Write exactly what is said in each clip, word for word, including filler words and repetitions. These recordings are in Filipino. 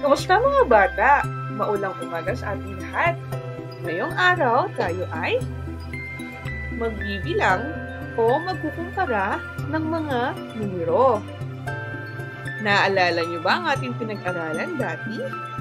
Kumusta mga bata? Maulang umaga sa ating lahat. Ngayong araw, tayo ay magbibilang o magkukumpara ng mga numero. Naalala niyo ba ang ating pinag-aralan dati?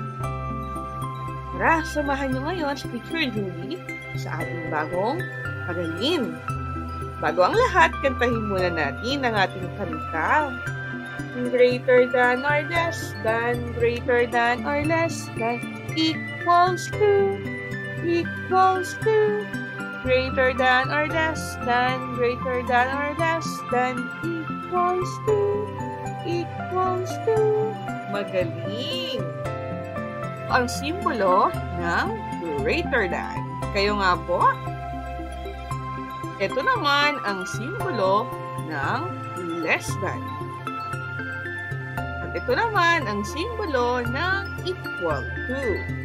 Tara, samahan niyo ngayon si Teacher Julie sa ating bagong aralin. Bago ang lahat, kantahin muna natin ang ating kanta. Greater than or less than, greater than or less than, equals to, equals to, greater than or less than, greater than or less than, equals to, equals to. Magaling! Ang simbolo ng greater than. Kayo nga po? Ito naman ang simbolo ng less than. Ito naman ang simbolo ng equal to.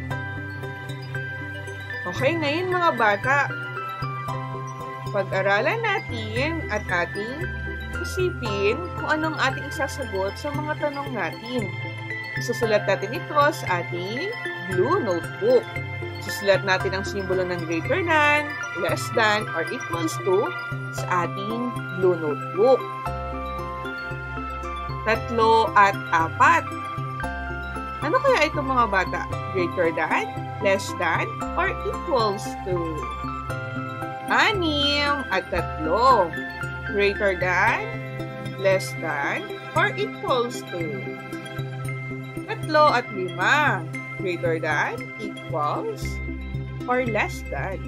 Okay, ngayon mga bata, pag-aralan natin at ating isipin kung anong ating isasagot sa mga tanong natin. Isusulat natin ito sa ating blue notebook. Susulat natin ang simbolo ng greater than, less than, or equals to sa ating blue notebook. Tatlo at apat. Ano kaya ito mga bata? Greater than, less than, or equals to? Anim at tatlo. Greater than, less than, or equals to? Tatlo at lima. Greater than, equals, or less than?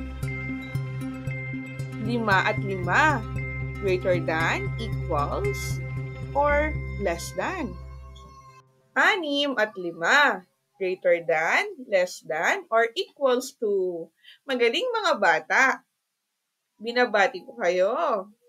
Lima at lima. Greater than, equals, or less than? Anim at lima. Greater than, less than, or equals to? Magaling mga bata. Binabati ko kayo.